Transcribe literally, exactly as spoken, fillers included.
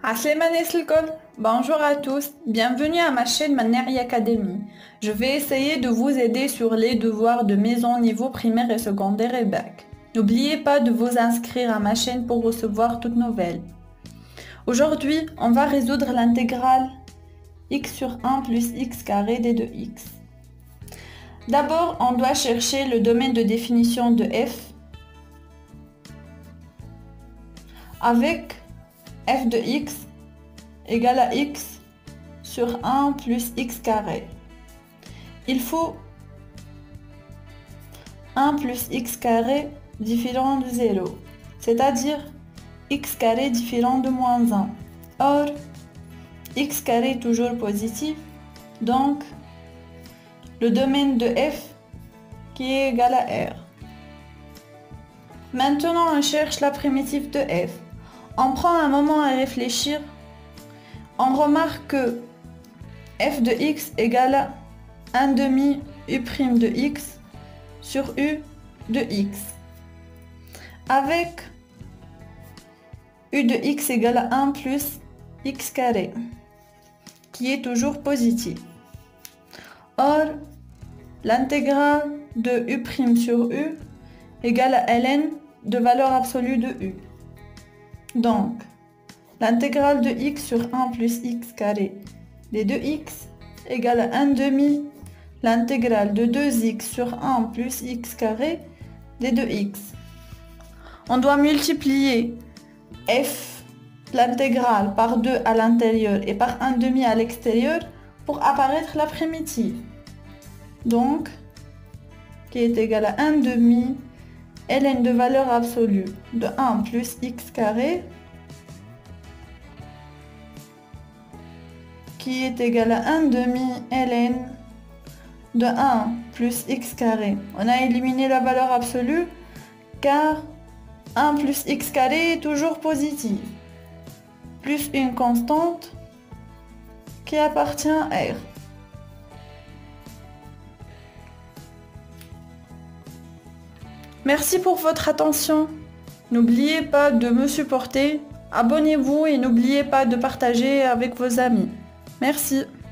Aslema Nesselkol, bonjour à tous, bienvenue à ma chaîne Maneri Academy. Je vais essayer de vous aider sur les devoirs de maison niveau primaire et secondaire et bac. N'oubliez pas de vous inscrire à ma chaîne pour recevoir toutes nouvelles. Aujourd'hui, on va résoudre l'intégrale x sur un plus x carré d de x. D'abord, on doit chercher le domaine de définition de f avec f de x égale à x sur un plus x carré. Il faut un plus x carré différent de zéro, c'est-à-dire x carré différent de moins un. Or, x carré est toujours positif, donc le domaine de f qui est égal à R. Maintenant, on cherche la primitive de f. On prend un moment à réfléchir. On remarque que f de x égale à un demi u' de x sur u de x. Avec u de x égale à un plus x carré, qui est toujours positif. Or, l'intégrale de u' sur u égale à ln de valeur absolue de u. Donc, l'intégrale de x sur un plus x carré d de x égale à un demi l'intégrale de deux x sur un plus x carré d de x. On doit multiplier f, l'intégrale, par deux à l'intérieur et par un demi à l'extérieur pour apparaître la primitive. Donc, qui est égale à un demi ln de valeur absolue de un plus x carré qui est égal à un demi ln de un plus x carré. On a éliminé la valeur absolue car un plus x carré est toujours positif, plus une constante qui appartient à R. Merci pour votre attention. N'oubliez pas de me supporter, abonnez-vous et n'oubliez pas de partager avec vos amis. Merci.